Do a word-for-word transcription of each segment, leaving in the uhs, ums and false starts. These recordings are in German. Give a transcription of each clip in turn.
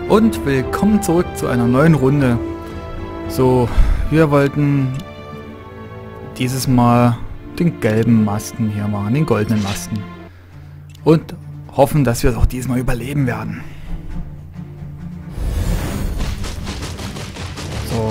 Und willkommen zurück zu einer neuen Runde. So, wir wollten dieses Mal den gelben Masten hier machen, den goldenen Masten. Und hoffen, dass wir es auch diesmal überleben werden. So.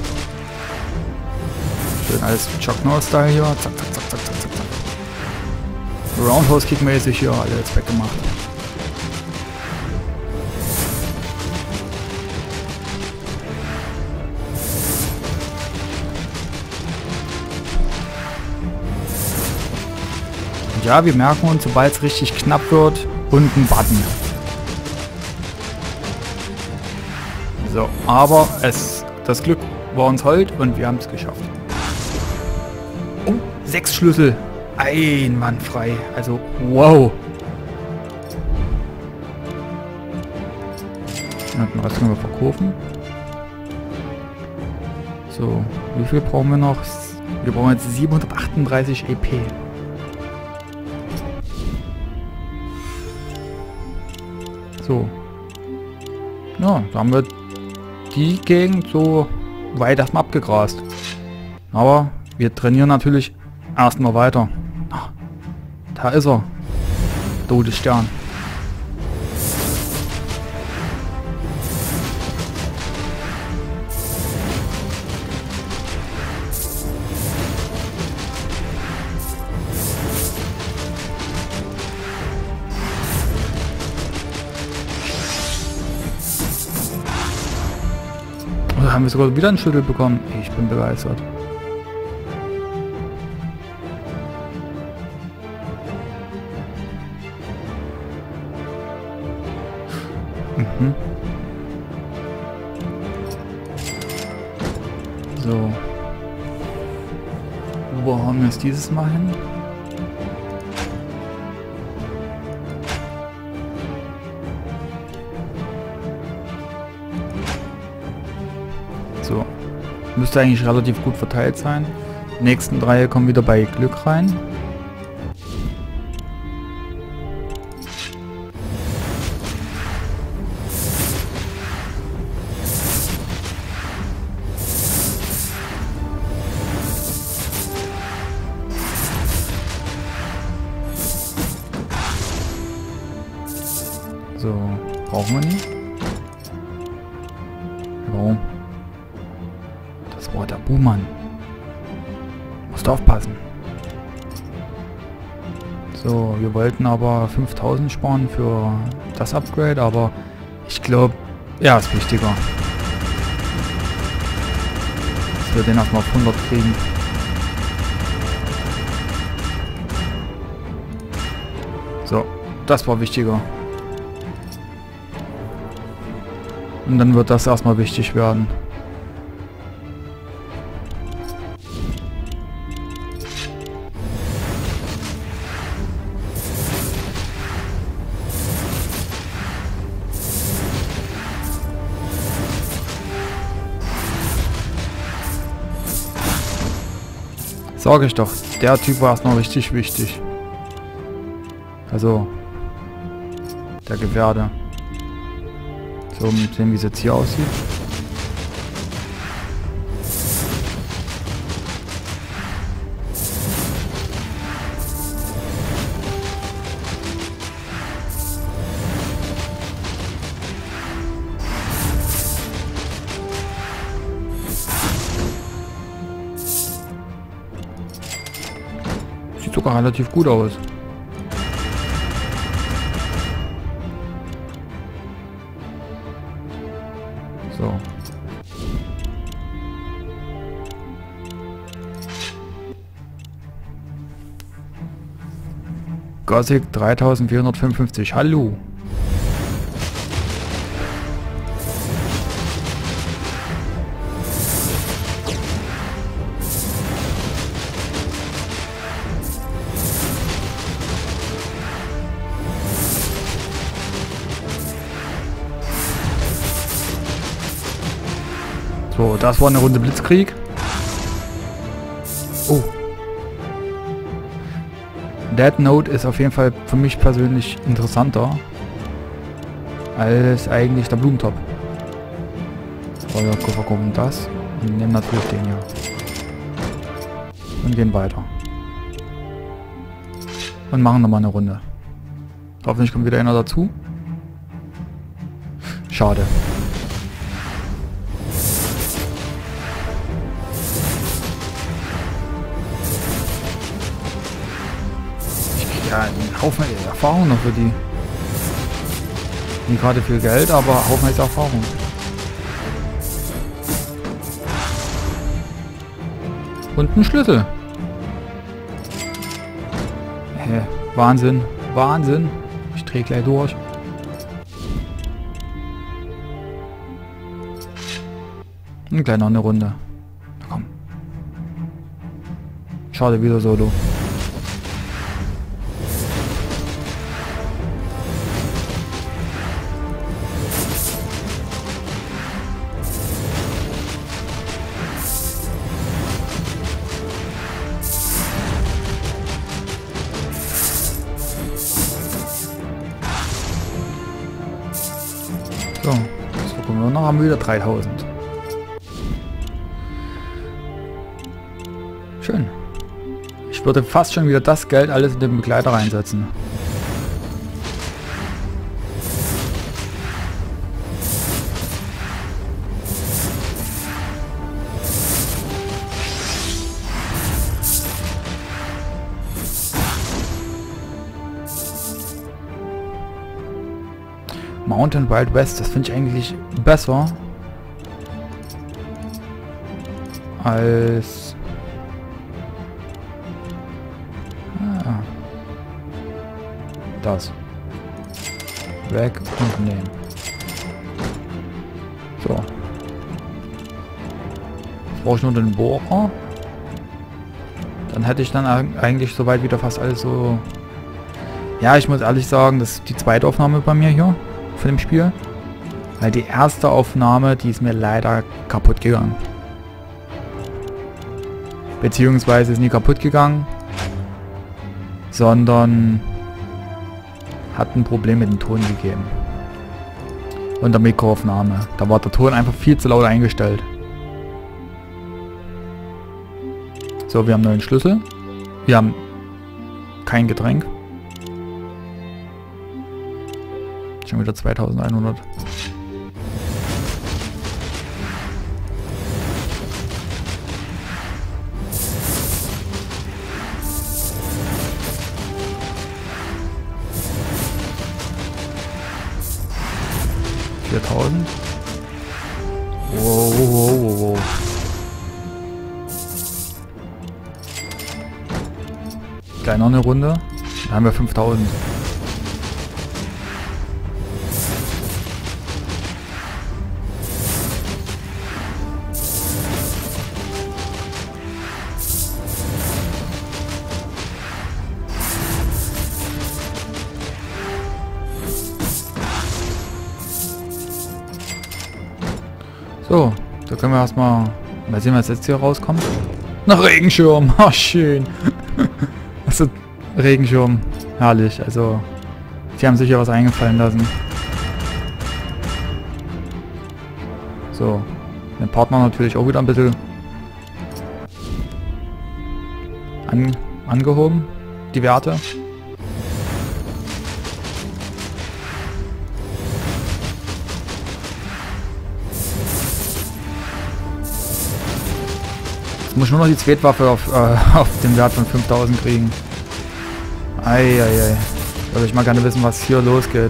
Schön alles Chuck Norris-Style hier. Zack, zack, zack, zack, zack, zack, zack. Roundhouse-Kick-mäßig hier, alle jetzt weggemacht. Ja, wir merken uns, sobald es richtig knapp wird, unten Button. So, aber es, das Glück war uns hold und wir haben es geschafft. Oh, sechs Schlüssel. Einwandfrei. Also, wow. Was können wir verkaufen? So, wie viel brauchen wir noch? Wir brauchen jetzt siebenhundertachtunddreißig E P. So. Ja, da haben wir die Gegend so weit erstmal abgegrast. Aber wir trainieren natürlich erstmal weiter. Ach, da ist er. Todesstern. Da haben wir sogar wieder einen Schüttel bekommen. Ich bin begeistert. Mhm. So. Wo haben wir es dieses Mal hin? So, müsste eigentlich relativ gut verteilt sein. Die nächsten drei kommen wieder bei Glück rein. So, brauchen wir nicht. Warum? Oh, der Buhmann. Musst aufpassen. So, wir wollten aber fünftausend sparen für das Upgrade, aber ich glaube, ja, ist wichtiger. Dass wir den erstmal auf hundert kriegen. So, das war wichtiger. Und dann wird das erstmal wichtig werden. Sage ich doch, der Typ war erstmal richtig wichtig. Also, der Gewerde. So, um zu sehen, wie es jetzt hier aussieht. Sieht sogar relativ gut aus. So. Gothic dreitausendvierhundertfünfundfünfzig. Hallo. So, das war eine Runde Blitzkrieg. Oh. Dead Note ist auf jeden Fall für mich persönlich interessanter. als eigentlich der Blumentopf. Feuerkoffer kommen das und nehmen natürlich den hier. Und gehen weiter. Und machen nochmal eine Runde. Hoffentlich kommt wieder einer dazu. Schade. Ich kriege ja einen Haufen Erfahrung noch für die. Nicht gerade viel Geld, aber Haufen Erfahrung. Und ein Schlüssel. Hä, Wahnsinn, Wahnsinn. Ich drehe gleich durch. Und gleich noch eine Runde. Na komm. Schade, wieder Solo. So, so gucken wir noch, haben wir wieder dreitausend. Schön. Ich würde fast schon wieder das Geld alles in den Begleiter reinsetzen. Mountain Wild West, das finde ich eigentlich besser als ah, das. Weg und nehmen. So. Jetzt brauche ich nur den Bohrer. Dann hätte ich dann eigentlich soweit wieder fast alles so... Ja, ich muss ehrlich sagen, das ist die zweite Aufnahme bei mir hier. Von dem Spiel, weil die erste Aufnahme, die ist mir leider kaputt gegangen. Beziehungsweise ist nie kaputt gegangen, sondern hat ein Problem mit dem Ton gegeben. Und der Mikroaufnahme. Da war der Ton einfach viel zu laut eingestellt. So, wir haben neuen Schlüssel. Wir haben kein Getränk. Schon wieder zweitausendeinhundert. viertausend. Wow, wow, wow, wow. Gleich noch eine Runde. Dann haben wir fünftausend. So, da können wir erstmal mal sehen, was jetzt hier rauskommt. Nach Regenschirm, ah schön. Also Regenschirm, herrlich. Also sie haben sich ja was eingefallen lassen. So, den Partner natürlich auch wieder ein bisschen an, angehoben, die Werte. Jetzt muss ich nur noch die Zweitwaffe auf, äh, auf den Wert von fünftausend kriegen. Eieiei. Da würde ich mal gerne wissen, was hier losgeht.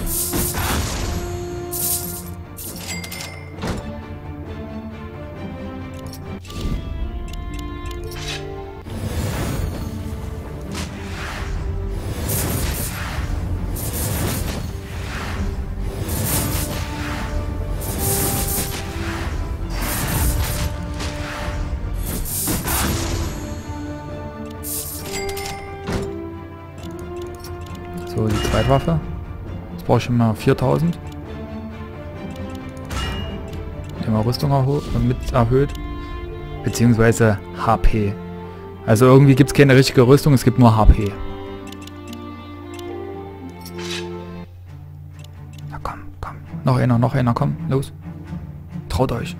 So, die Zweitwaffe. Jetzt brauche ich schon mal viertausend. Immer Rüstung mit erhöht. Beziehungsweise H P. Also irgendwie gibt es keine richtige Rüstung, es gibt nur H P. Na komm. noch einer, noch einer, komm, los. Traut euch.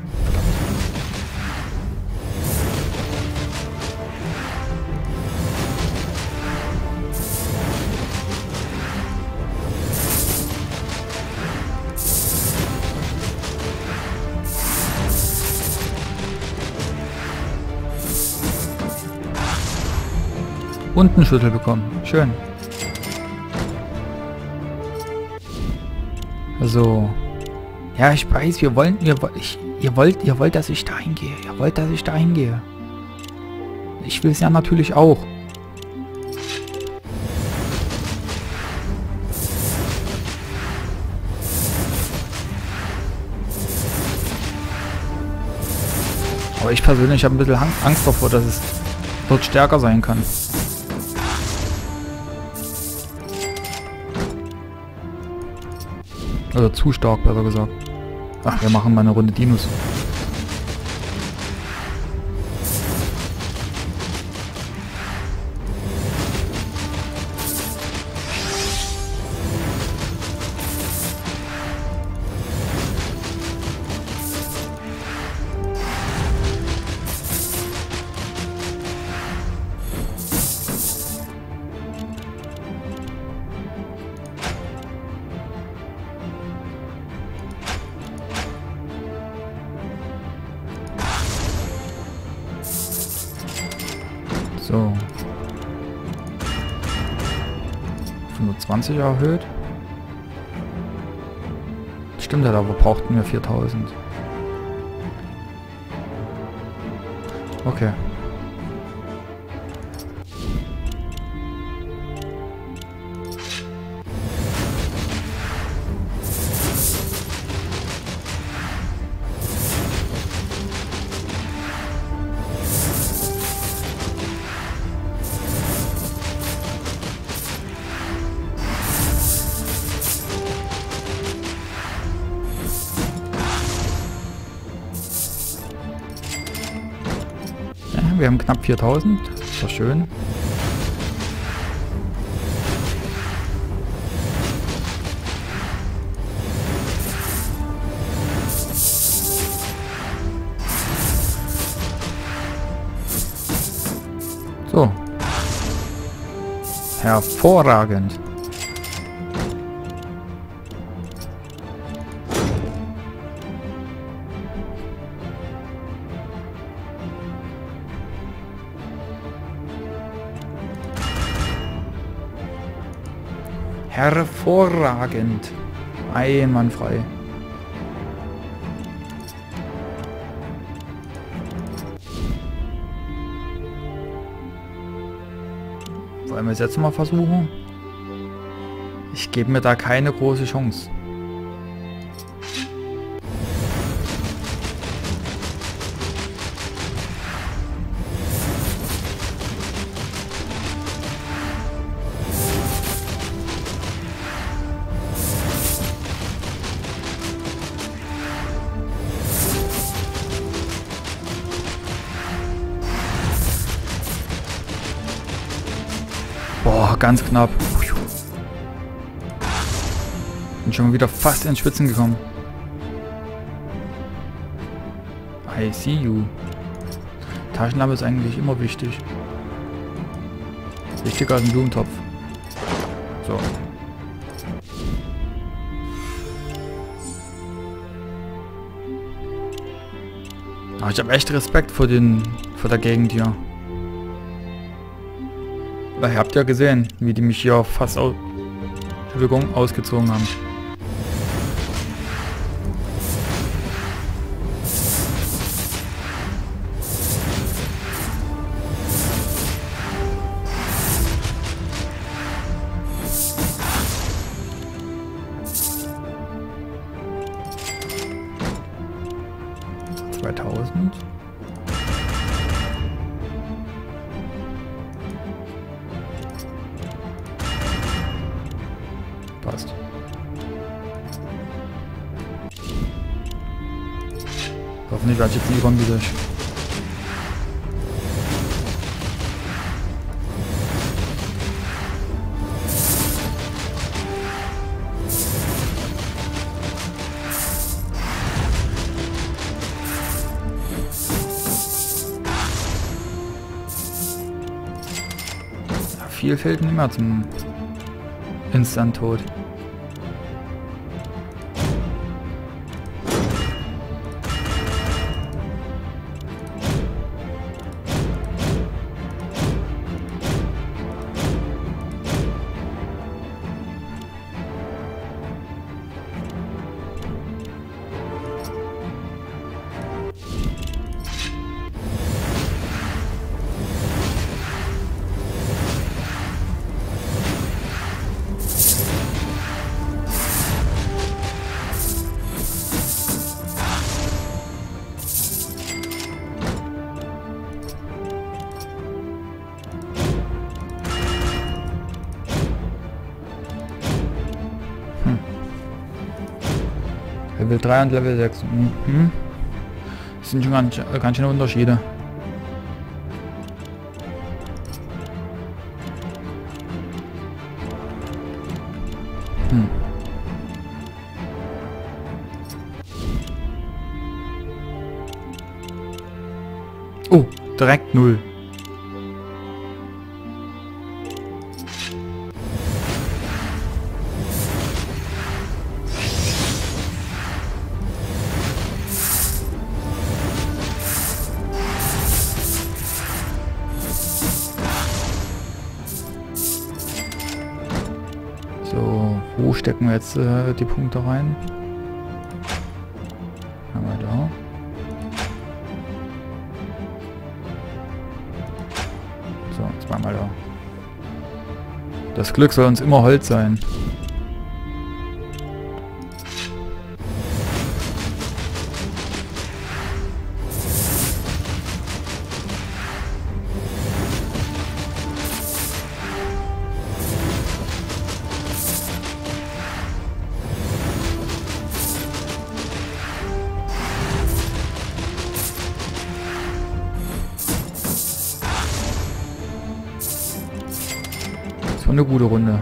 Und einen Schüttel bekommen. Schön. So. Ja, ich weiß, wir wollen, ihr, ich, ihr wollt, ihr wollt, dass ich da hingehe. Ihr wollt, dass ich da hingehe. Ich will es ja natürlich auch. Aber ich persönlich habe ein bisschen Angst davor, dass es dort stärker sein kann. Also zu stark, besser gesagt. Ach, wir machen mal eine Runde Dinos. So. fünfundzwanzig erhöht. Stimmt ja, aber brauchten wir viertausend. Okay. Wir haben knapp viertausend. Ist doch schön. So. Hervorragend. Hervorragend. Einwandfrei. Wollen wir es jetzt mal versuchen? Ich gebe mir da keine große Chance. Boah, ganz knapp. Bin schon wieder fast ins Schwitzen gekommen. I see you. Taschenlampe ist eigentlich immer wichtig. Wichtiger als ein Blumentopf. So. Aber ich habe echt Respekt vor den, vor der Gegend hier. Ihr habt ja gesehen, wie die mich hier fast aus, Entschuldigung, ausgezogen haben. zweitausend. Passt. Hoffentlich werde ich jetzt nie wieder. viel fehlt nicht mehr zum Instant-Tod. Level drei und Level sechs. Mhm. Das sind schon ganz, ganz schöne Unterschiede. Hm. Oh, direkt null. So, wo stecken wir jetzt äh, die Punkte rein? Haben wir da. So, zweimal da. Das Glück soll uns immer Holz sein. Das war eine gute Runde.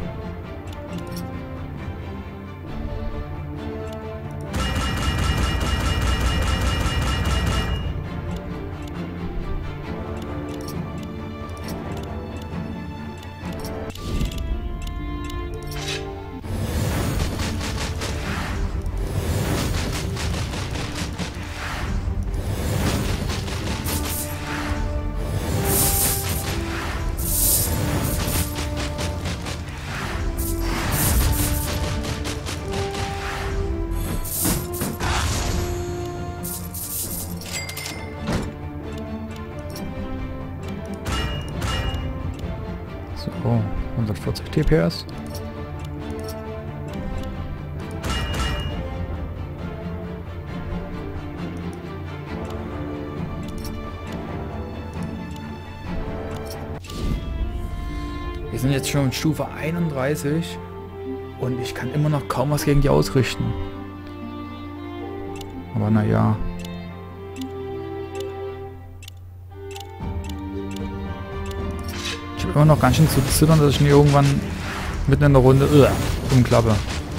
So, hundertvierzig T P S. Wir sind jetzt schon in Stufe einunddreißig und ich kann immer noch kaum was gegen die ausrichten. Aber naja. Ich habe immer noch ganz schön zu zittern, dass ich mir irgendwann mitten in der Runde uh, umklappe.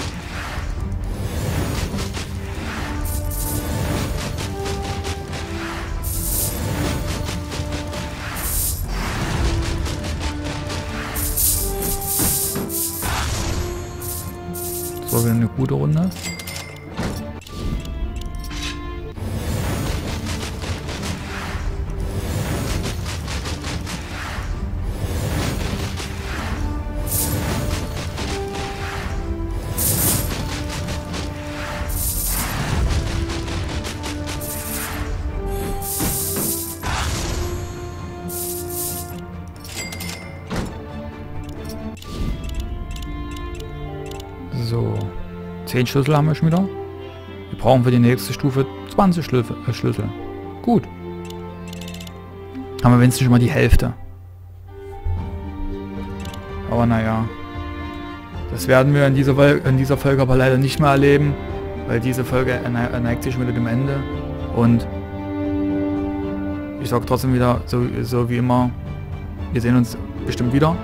Das war wieder eine gute Runde. So, zehn Schlüssel haben wir schon wieder. Wir brauchen für die nächste Stufe zwanzig Schlüssel. Äh, Schlüssel. Gut. Haben wir wenigstens schon mal die Hälfte. Aber naja. Das werden wir in dieser, in dieser Folge aber leider nicht mehr erleben, weil diese Folge neigt sich wieder dem Ende. Und ich sage trotzdem wieder, so, so wie immer, wir sehen uns bestimmt wieder.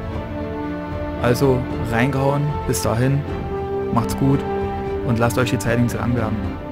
Also reingehauen, bis dahin, macht's gut und lasst euch die Zeit nicht lang werden.